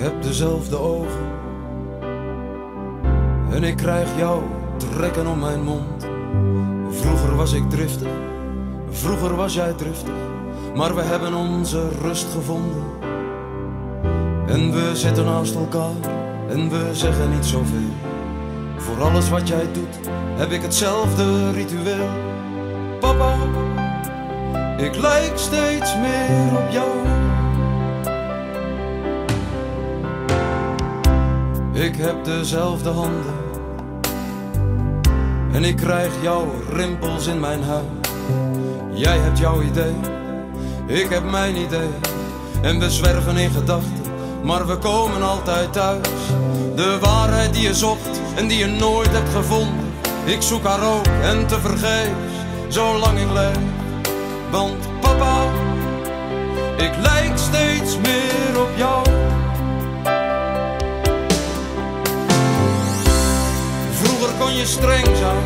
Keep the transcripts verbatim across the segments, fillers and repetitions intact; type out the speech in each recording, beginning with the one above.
heb dezelfde ogen en ik krijg jou trekken om mijn mond. Vroeger was ik driftig, vroeger was jij driftig, maar we hebben onze rust gevonden. En we zitten naast elkaar en we zeggen niet zoveel. Voor alles wat jij doet heb ik hetzelfde ritueel. Papa, ik lijk steeds meer op jou. Ik heb dezelfde handen en ik krijg jouw rimpels in mijn huid. Jij hebt jouw idee, ik heb mijn idee. En we zwerven in gedachten, maar we komen altijd thuis. De waarheid die je zocht en die je nooit hebt gevonden. Ik zoek haar ook en tevergeefs, zolang ik leef. Want papa, ik lijk steeds meer op jou. Vroeger kon je streng zijn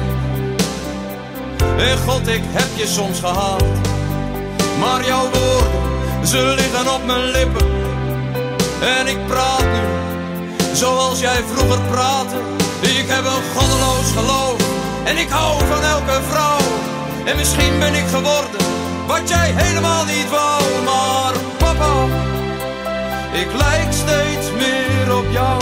en God, ik heb je soms gehaat. Maar jouw woorden, ze liggen op mijn lippen. En ik praat nu zoals jij vroeger praatte. Ik heb een goddeloos geloof en ik hou van elke vrouw. En misschien ben ik geworden wat jij helemaal niet wou. Maar papa, ik lijk steeds meer op jou.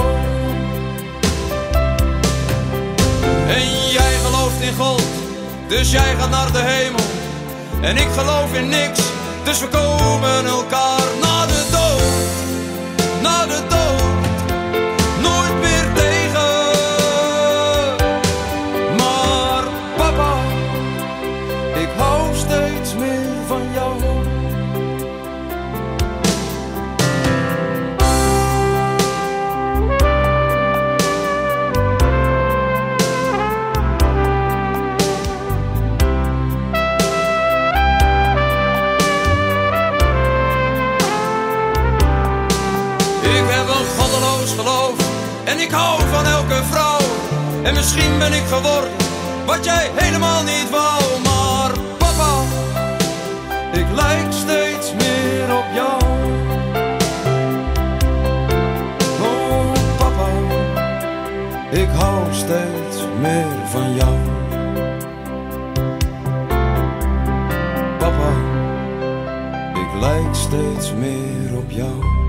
En jij gelooft in God, dus jij gaat naar de hemel. En ik geloof in niks, dus we komen elkaar na de dood. Na de dood, nooit meer tegen. Maar papa, ik hou steeds meer van jou. Ik heb een goddeloos geloof en ik hou van elke vrouw. En misschien ben ik geworden wat jij helemaal niet wou. Maar papa, ik lijk steeds meer op jou. Oh papa, ik hou steeds meer van jou. Papa, ik lijk steeds meer op jou.